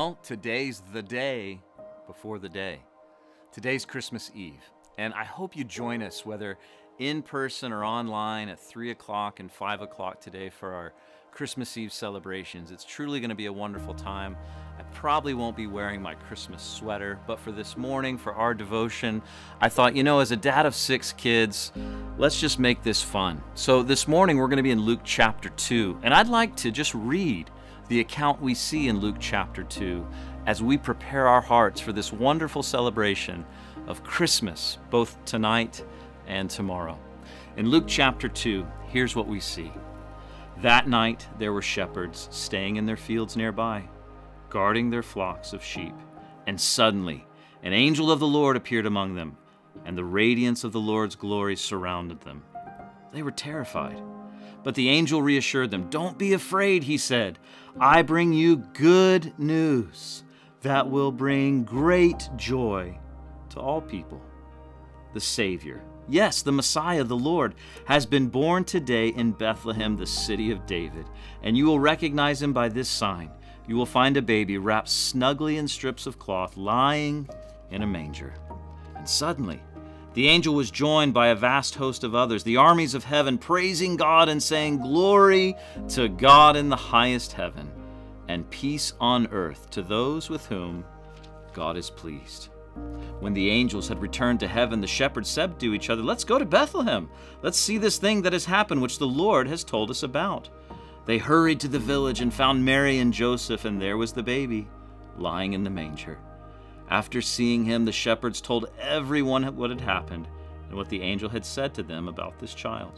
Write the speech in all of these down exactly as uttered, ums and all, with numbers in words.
Well, today's the day before the day. Today's Christmas Eve, and I hope you join us, whether in person or online, at three o'clock and five o'clock today for our Christmas Eve celebrations. It's truly going to be a wonderful time. I probably won't be wearing my Christmas sweater, but for this morning, for our devotion, I thought, you know, as a dad of six kids, let's just make this fun. So this morning, we're going to be in Luke chapter two, and I'd like to just read the account we see in Luke chapter two as we prepare our hearts for this wonderful celebration of Christmas, both tonight and tomorrow. In Luke chapter two, here's what we see. That night there were shepherds staying in their fields nearby, guarding their flocks of sheep. And suddenly an angel of the Lord appeared among them, and the radiance of the Lord's glory surrounded them. They were terrified. But the angel reassured them. "Don't be afraid," he said. "I bring you good news that will bring great joy to all people. The Savior, yes, the Messiah, the Lord, has been born today in Bethlehem, the city of David, and you will recognize him by this sign. You will find a baby wrapped snugly in strips of cloth, lying in a manger." And suddenly, the angel was joined by a vast host of others, the armies of heaven, praising God and saying, "Glory to God in the highest heaven, and peace on earth to those with whom God is pleased." When the angels had returned to heaven, the shepherds said to each other, "Let's go to Bethlehem. Let's see this thing that has happened, which the Lord has told us about." They hurried to the village and found Mary and Joseph, and there was the baby, lying in the manger. After seeing him, the shepherds told everyone what had happened and what the angel had said to them about this child.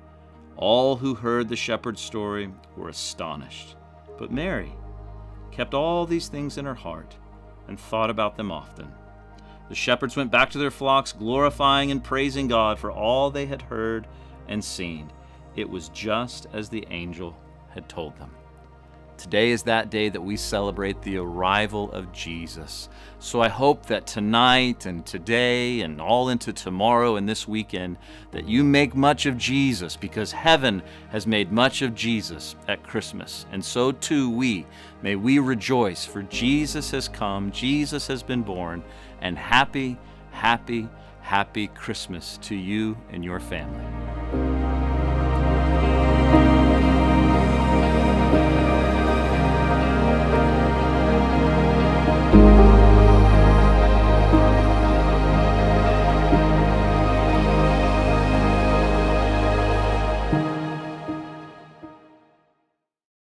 All who heard the shepherd's story were astonished. But Mary kept all these things in her heart and thought about them often. The shepherds went back to their flocks, glorifying and praising God for all they had heard and seen. It was just as the angel had told them. Today is that day that we celebrate the arrival of Jesus. So I hope that tonight and today and all into tomorrow and this weekend that you make much of Jesus, because heaven has made much of Jesus at Christmas. And so too we. May we rejoice, for Jesus has come, Jesus has been born, and happy, happy, happy Christmas to you and your family.